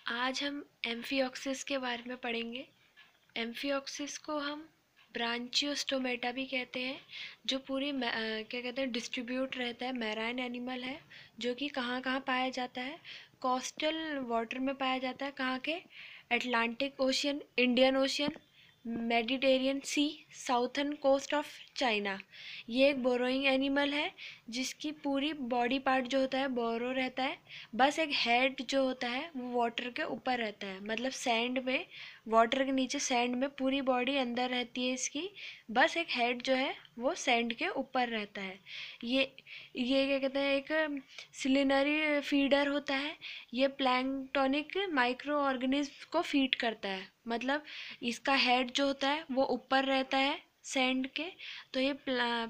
आज हम एम्फिओक्सिस के बारे में पढ़ेंगे। एम्फिओक्सिस को हम ब्रांचियोस्टोमेटा भी कहते हैं, जो पूरी क्या कहते हैं डिस्ट्रीब्यूट रहता है। मैराइन एनिमल है जो कि कहाँ कहाँ पाया जाता है। कोस्टल वाटर में पाया जाता है। कहाँ के? Atlantic ocean, Indian ocean, Mediterranean sea, southern coast of China. ये एक बोरोइंग एनिमल है जिसकी पूरी बॉडी पार्ट जो होता है बोरो रहता है। बस एक हेड जो होता है वो वाटर के ऊपर रहता है, मतलब सैंड में, वाटर के नीचे सैंड में पूरी बॉडी अंदर रहती है इसकी। बस एक हेड जो है वो सैंड के ऊपर रहता है। ये क्या कहते हैं, एक सिलिनरी फीडर होता है। ये प्लैंक्टोनिक माइक्रो ऑर्गेनिज्म को फीड करता है, मतलब इसका हेड जो होता है वो ऊपर रहता है सैंड के। तो ये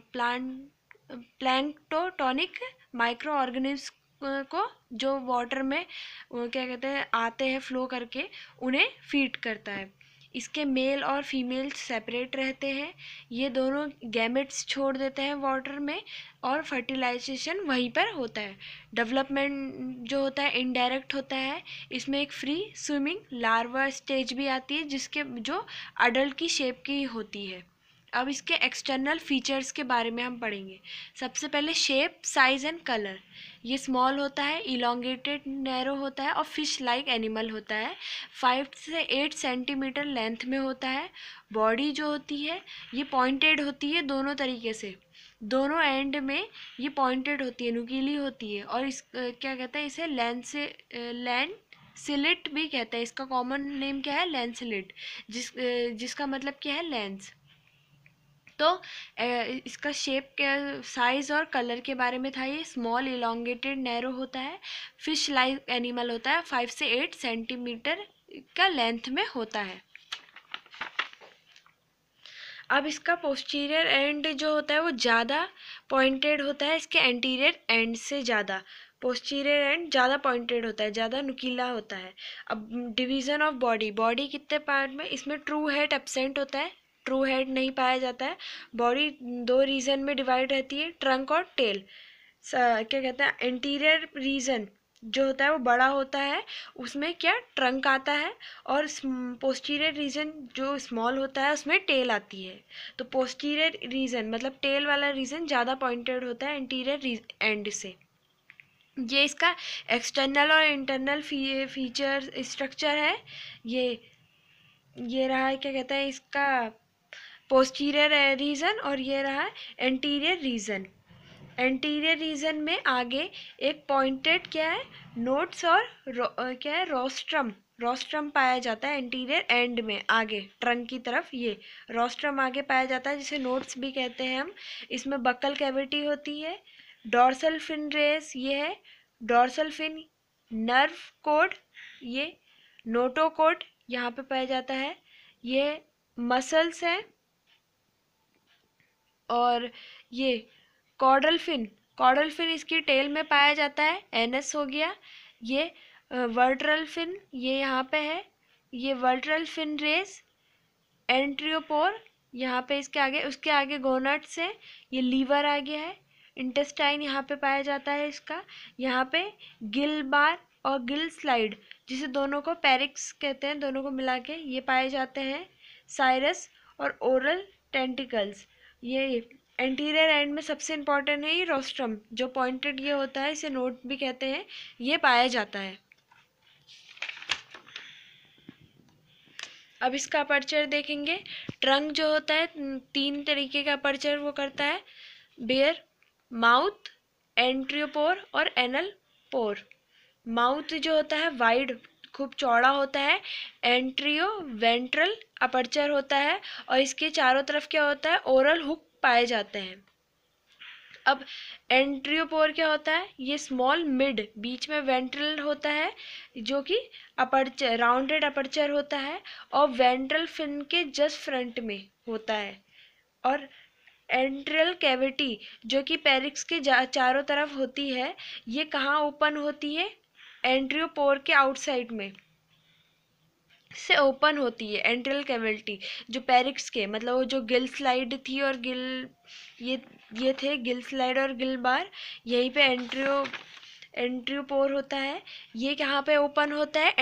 प्लैंक्टोनिक माइक्रो ऑर्गेनिज्म को जो वाटर में क्या कहते हैं आते हैं फ्लो करके, उन्हें फीड करता है। इसके मेल और फीमेल सेपरेट रहते हैं। ये दोनों गैमेट्स छोड़ देते हैं वाटर में और फर्टिलाइजेशन वहीं पर होता है। डेवलपमेंट जो होता है इनडायरेक्ट होता है। इसमें एक फ्री स्विमिंग लार्वा स्टेज भी आती है जिसके जो अडल्ट की शेप की होती है। अब इसके एक्सटर्नल फीचर्स के बारे में हम पढ़ेंगे। सबसे पहले शेप, साइज एंड कलर। ये स्मॉल होता है, इलोंगेटेड नैरो होता है और फिश लाइक एनिमल होता है। 5 से 8 सेंटीमीटर लेंथ में होता है। बॉडी जो होती है ये पॉइंटेड होती है दोनों तरीके से, दोनों एंड में ये पॉइंटेड होती है, नुकीली होती है। और इस क्या कहते हैं इसे लैंसिलिट भी कहते हैं। इसका कॉमन नेम क्या है? लैंसिलिट, जिसका मतलब क्या है? लेंस। तो इसका शेप के, साइज़ और कलर के बारे में था। ये स्मॉल इलोंगेटेड नैरो होता है, फिश लाइक एनिमल होता है, 5 से 8 सेंटीमीटर का लेंथ में होता है। अब इसका पोस्टीरियर एंड जो होता है वो ज़्यादा पॉइंटेड होता है इसके एंटीरियर एंड से ज़्यादा। पोस्टीरियर एंड ज़्यादा पॉइंटेड होता है, ज़्यादा नुकीला होता है। अब डिवीज़न ऑफ बॉडी, बॉडी कितने पार्ट में? इसमें ट्रू हेड एब्सेंट होता है, ट्रू हेड नहीं पाया जाता है। बॉडी 2 रीजन में डिवाइड रहती है, ट्रंक और टेल। क्या कहते हैं, एंटीरियर रीजन जो होता है वो बड़ा होता है, उसमें क्या ट्रंक आता है। और पोस्टीरियर रीजन जो स्मॉल होता है उसमें टेल आती है। तो पोस्टीरियर रीजन मतलब टेल वाला रीजन ज़्यादा पॉइंटेड होता है एंटीरियर एंड से। ये इसका एक्सटर्नल और इंटरनल फीचर स्ट्रक्चर है। ये रहा है क्या कहते हैं इसका पोस्टीरियर रीजन, और ये रहा एंटीरियर रीजन। एंटीरियर रीजन में आगे एक पॉइंटेड क्या है, नोट्स और क्या है, रोस्ट्रम। रोस्ट्रम पाया जाता है एंटीरियर एंड में, आगे ट्रंक की तरफ ये रोस्ट्रम आगे पाया जाता है, जिसे नोट्स भी कहते हैं हम। इसमें बक्कल कैविटी होती है। डॉर्सल फिन रेस ये है, डॉर्सल फिन। नर्व कोड ये, नोटोकोड यहाँ पे पाया जाता है। ये मसल्स हैं। और ये कॉर्डल फिन, कॉर्डल फिन इसकी टेल में पाया जाता है, एनएस हो गया। ये वर्ट्रल फिन ये यहाँ पे है, ये वर्ट्रल फिन रेस। एंट्रियोपोर यहाँ पे इसके आगे, उसके आगे गोनाड्स है। ये लीवर आ गया है। इंटेस्टाइन यहाँ पे पाया जाता है इसका। यहाँ पे गिल बार और गिल स्लाइड, जिसे दोनों को पेरिक्स कहते हैं, दोनों को मिला के ये पाए जाते हैं। साइरस और ओरल टेंटिकल्स। ये एंटीरियर एंड में सबसे इम्पॉर्टेंट है ये रोस्ट्रम, जो पॉइंटेड ये होता है, इसे नोट भी कहते हैं, ये पाया जाता है। अब इसका अपर्चर देखेंगे। ट्रंक जो होता है 3 तरीके का अपर्चर वो करता है, बेयर, माउथ, एंट्रियोपोर और एनल पोर। माउथ जो होता है वाइड, खूब चौड़ा होता है, एंट्रियो वेंट्रल अपर्चर होता है। और इसके चारों तरफ क्या होता है, ओरल हुक पाए जाते हैं। अब एंट्रियोपोर क्या होता है, ये स्मॉल मिड, बीच में वेंट्रल होता है जो कि अपर्चर, राउंडेड अपर्चर होता है, और वेंट्रल फिन के जस्ट फ्रंट में होता है। और एंट्रियल कैविटी जो कि पेरिक्स के चारों तरफ होती है, ये कहाँ ओपन होती है? एंट्रियोपोर के आउटसाइड में से ओपन होती है एंट्रियल कैविटी, जो पेरिक्स के, मतलब वो जो गिल स्लाइड थी और गिल ये थे गिल स्लाइड और गिल बार, यहीं पे एंट्रियोपोर होता है। ये कहाँ पे ओपन होता है?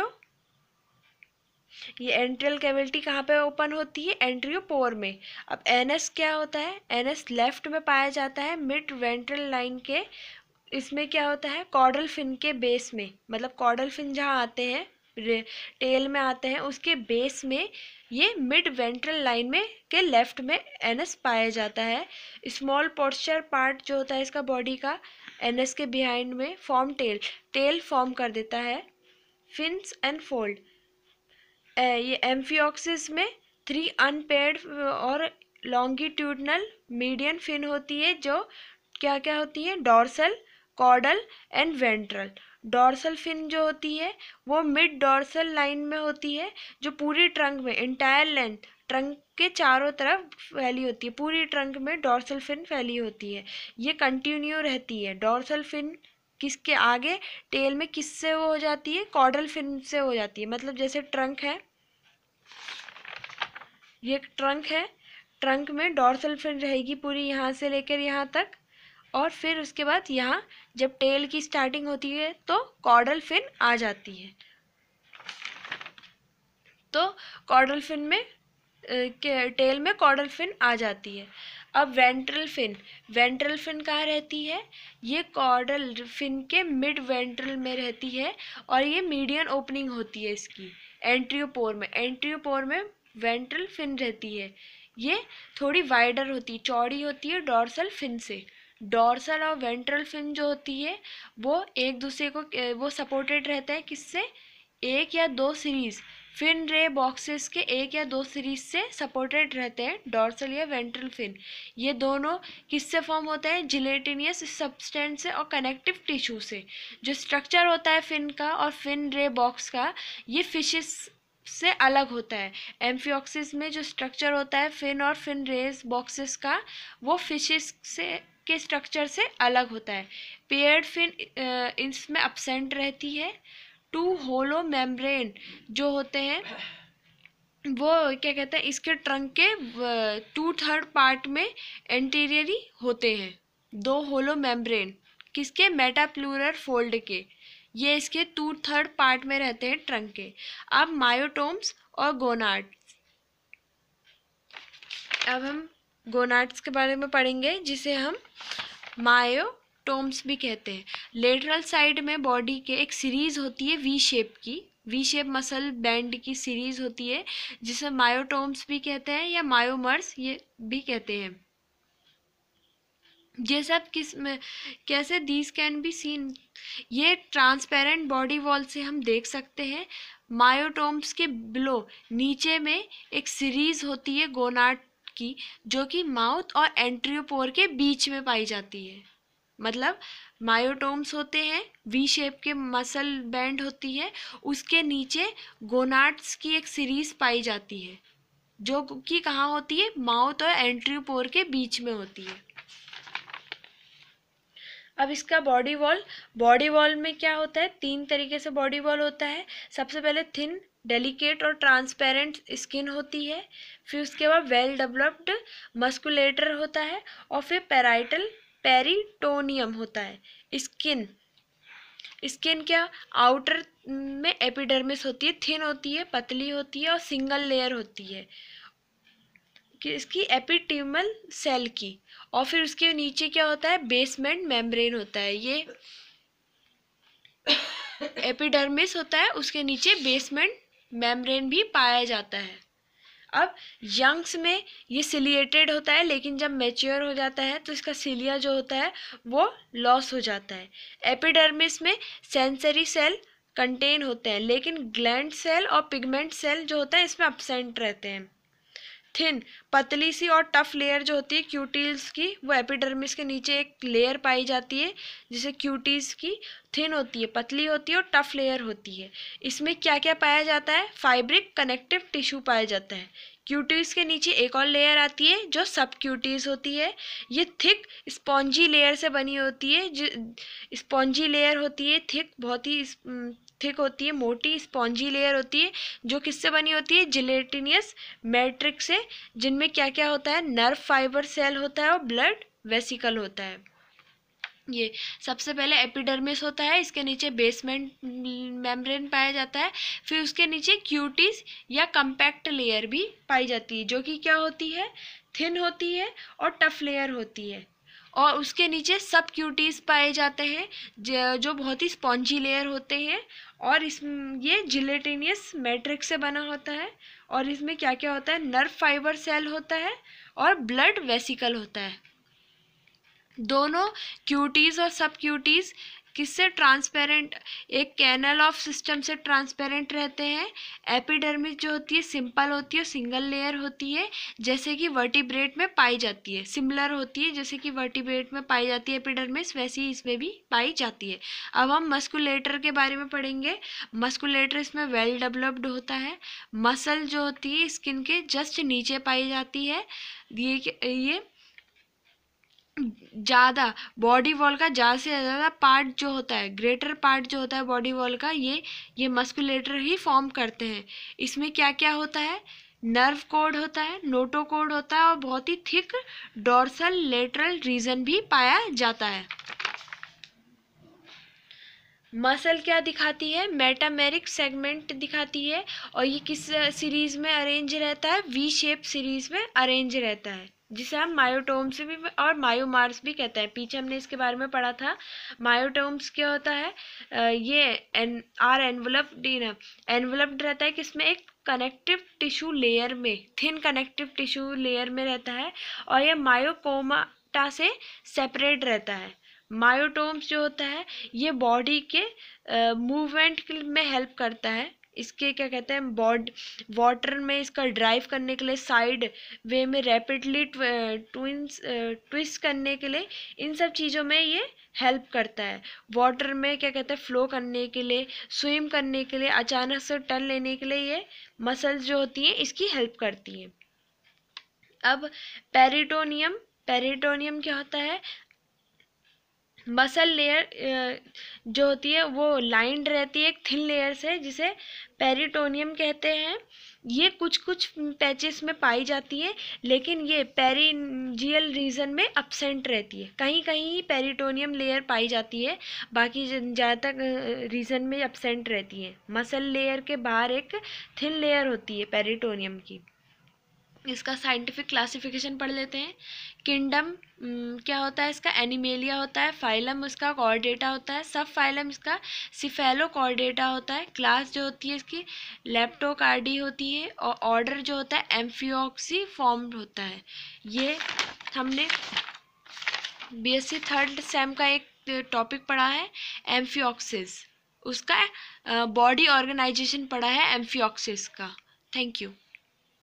ये एंट्रियल कैविटी कहाँ पे ओपन होती है? एंट्रियोपोर में। अब एनएस क्या होता है? एनएस लेफ्ट में पाया जाता है मिड वेंट्रल लाइन के। इसमें क्या होता है? कॉर्डल फिन के बेस में, मतलब कॉर्डल फिन जहाँ आते हैं टेल में आते हैं उसके बेस में ये मिड वेंट्रल लाइन में के लेफ्ट में एनएस पाया जाता है। स्मॉल पोस्चर पार्ट जो होता है इसका बॉडी का एनएस के बिहाइंड में फॉर्म टेल फॉर्म कर देता है। फिन्स एंड फोल्ड, ये एम्फियोक्सिस में 3 अनपेयर्ड और लॉन्गिट्यूडनल मीडियन फिन होती है जो क्या क्या होती है? Dorsal, caudal and ventral. Dorsal fin जो होती है वो मिड डॉर्सल लाइन में होती है जो पूरी ट्रंक में इंटायर लेंथ ट्रंक के चारों तरफ फैली होती है। पूरी ट्रंक में डॉर्सल फिन फैली होती है। ये कंटिन्यू रहती है। डॉर्सल फिन किसके आगे? टेल में किससे वो हो जाती है? कॉर्डल फिन से हो जाती है। मतलब जैसे ट्रंक है, ये ट्रंक है, ट्रंक में डॉर्सल फिन रहेगी पूरी यहाँ से लेकर यहाँ तक, और फिर उसके बाद यहाँ जब टेल की स्टार्टिंग होती है तो कॉर्डल फिन आ जाती है। तो कॉर्डल फिन में टेल में कॉर्डल फिन आ जाती है। अब वेंट्रल फिन कहाँ रहती है? ये कॉर्डल फिन के मिड वेंट्रल में रहती है और ये मीडियन ओपनिंग होती है इसकी एंट्रियोपोर में वेंट्रल फिन रहती है। ये थोड़ी वाइडर होती है, चौड़ी होती है डॉर्सल फिन से। डॉर्सल और वेंट्रल फिन जो होती है वो एक दूसरे को वो सपोर्टेड रहता है किससे? एक या दो सीरीज फिन रे बॉक्सेस के एक या दो सीरीज से सपोर्टेड रहते हैं डॉर्सल या वेंट्रल फिन। ये दोनों किससे फॉर्म होते हैं? जिलेटिनियस सब्सटेंस से और कनेक्टिव टिश्यू से। जो स्ट्रक्चर होता है फिन का और फिन रे बॉक्स का ये फिशेस से अलग होता है। एम्फियोक्सिस में जो स्ट्रक्चर होता है फिन और फिन रेस बॉक्सेस का वो फिशेस से के स्ट्रक्चर से अलग होता है। पेयर्ड फिन इसमें अब्सेंट रहती है। 2 होलो मेम्ब्रेन जो होते हैं वो क्या कहते हैं इसके ट्रंक के 2/3 पार्ट में एंटीरियरी होते हैं। 2 होलो मेम्ब्रेन किसके? मेटाप्लूरल फोल्ड के। ये इसके 2/3 पार्ट में रहते हैं ट्रंक के। अब मायोटोम्स और गोनाड्स, अब हम गोनाड्स के बारे में पढ़ेंगे जिसे हम मायोटोम्स भी कहते हैं। लेटरल साइड में बॉडी के एक सीरीज होती है वी शेप मसल बैंड की सीरीज होती है जिसे मायोटोम्स भी कहते हैं या मायोमर्स ये भी कहते हैं। ये सब किस में कैसे? दीज कैन बी सीन, ये ट्रांसपेरेंट बॉडी वॉल से हम देख सकते हैं। मायोटोम्स के बिलो नीचे में एक सीरीज होती है गोनाड की जो कि माउथ और एंट्रियोपोर के बीच में पाई जाती है। मतलब मायोटोम्स होते हैं, वी शेप के मसल बैंड होती है, उसके नीचे गोनाड्स की एक सीरीज पाई जाती है जो कि कहाँ होती है? माउथ और एंट्रियोपोर के बीच में होती है। अब इसका बॉडी वॉल में क्या होता है? 3 तरीके से बॉडी वॉल होता है। सबसे पहले थिन, डेलिकेट और ट्रांसपेरेंट स्किन होती है, फिर उसके बाद वेल डेवलप्ड मस्कुलेटर होता है और फिर पेरिटोनियम होता है। स्किन क्या? आउटर में एपिडर्मिस होती है, थिन होती है, पतली होती है और सिंगल लेयर होती है कि इसकी एपिडर्मल सेल की। और फिर उसके नीचे क्या होता है? बेसमेंट मेम्ब्रेन होता है। ये एपिडर्मिस होता है, उसके नीचे बेसमेंट मेम्ब्रेन भी पाया जाता है। अब यंग्स में ये सिलिएटेड होता है, लेकिन जब मैच्योर हो जाता है तो इसका सिलिया जो होता है वो लॉस हो जाता है। एपिडर्मिस में सेंसरी सेल कंटेन होते हैं, लेकिन ग्लैंड सेल और पिगमेंट सेल जो होता है इसमें अब्सेंट रहते हैं। थिन, पतली सी और टफ लेयर जो होती है क्यूटील्स की, वो एपिडर्मिस के नीचे एक लेयर पाई जाती है जिसे क्यूटीज की। थिन होती है, पतली होती है और टफ लेयर होती है। इसमें क्या क्या पाया जाता है? फाइब्रिक कनेक्टिव टिश्यू पाया जाता है। क्यूटीज के नीचे एक और लेयर आती है जो सब क्यूटीज होती है। ये थिक स्पॉन्जी लेयर से बनी होती है। जो स्पॉन्जी लेयर होती है थिक, बहुत ही थिक होती है, मोटी स्पॉन्जी लेयर होती है जो किससे बनी होती है? जिलेटिनियस मैट्रिक्स से, जिनमें क्या क्या होता है? नर्व फाइबर सेल होता है और ब्लड वेसिकल होता है। ये सबसे पहले एपिडर्मिस होता है, इसके नीचे बेसमेंट मेम्ब्रेन पाया जाता है, फिर उसके नीचे क्यूटीज या कम्पैक्ट लेयर भी पाई जाती है, जो कि क्या होती है, थिन होती है और टफ लेयर होती है। और उसके नीचे सब क्यूटीज पाए जाते हैं जो बहुत ही स्पॉन्जी लेयर होते हैं, और ये जिलेटिनियस मैट्रिक्स से बना होता है। और इसमें क्या क्या होता है, नर्व फाइबर सेल होता है और ब्लड वेसिकल होता है। दोनों क्यूटीज और सब क्यूटीज किससे ट्रांसपेरेंट, एक कैनल ऑफ सिस्टम से ट्रांसपेरेंट रहते हैं। एपिडर्मिस जो होती है सिंपल होती है, सिंगल लेयर होती है, जैसे कि वर्टिब्रेट में पाई जाती है, सिमिलर होती है जैसे कि वर्टिब्रेट में पाई जाती है एपिडर्मिस, वैसे ही इसमें भी पाई जाती है। अब हम मस्कुलेटर के बारे में पढ़ेंगे। मस्कुलेटर इसमें वेल डेवलप्ड होता है। मसल जो होती है स्किन के जस्ट नीचे पाई जाती है। ये ज़्यादा बॉडी वॉल का ज़्यादा से ज़्यादा पार्ट जो होता है, ग्रेटर पार्ट जो होता है बॉडी वॉल का, ये मस्कुलेटर ही फॉर्म करते हैं। इसमें क्या क्या होता है, नर्व कोड होता है, नोटो कोड होता है, और बहुत ही थिक डोर्सल लेटरल रीजन भी पाया जाता है। मसल क्या दिखाती है, मेटामेरिक सेगमेंट दिखाती है, और ये किस सीरीज में अरेंज रहता है, वी शेप सीरीज में अरेंज रहता है, जिसे हम मायोटोम्स भी और मायोमार्स भी कहते हैं। पीछे हमने इसके बारे में पढ़ा था। मायोटोम्स क्या होता है, ये एनवलप्ड रहता है, किसमें, एक कनेक्टिव टिश्यू लेयर में, थिन कनेक्टिव टिश्यू लेयर में रहता है, और ये मायोकोमाटा से सेपरेट रहता है। मायोटोम्स जो होता है ये बॉडी के मूवमेंट में हेल्प करता है। इसके क्या कहते हैं, वाटर में इसका ड्राइव करने के लिए, साइड वे में रैपिडली ट्विस्ट करने के लिए, इन सब चीज़ों में ये हेल्प करता है। वाटर में क्या कहते हैं, फ्लो करने के लिए, स्विम करने के लिए, अचानक से टर्न लेने के लिए ये मसल्स जो होती हैं इसकी हेल्प करती हैं। अब पेरिटोनियम क्या होता है, मसल लेयर जो होती है वो लाइंड रहती है एक थिन लेयर से, जिसे पेरिटोनियम कहते हैं। ये कुछ कुछ पैचेस में पाई जाती है, लेकिन ये पेरिंजियल रीजन में अब्सेंट रहती है। कहीं कहीं ही पेरिटोनियम लेयर पाई जाती है, बाकी ज़्यादातर रीजन में अब्सेंट रहती है। मसल लेयर के बाहर एक थिन लेयर होती है पेरिटोनियम की। इसका साइंटिफिक क्लासिफिकेशन पढ़ लेते हैं। किंगडम क्या होता है इसका, एनिमेलिया होता है। फाइलम इसका कॉर्डेटा होता है। सब फाइलम इसका सिफेलोकॉर्डेटा होता है। क्लास जो होती है इसकी लेप्टोकार्डी होती है, और ऑर्डर जो होता है एम्फिओक्सी फॉर्म्ड होता है। ये हमने बीएससी थर्ड सेम का एक टॉपिक पढ़ा है एम्फिओक्सिस, उसका बॉडी ऑर्गेनाइजेशन पढ़ा है एम्फिओक्सिस का। Thank you.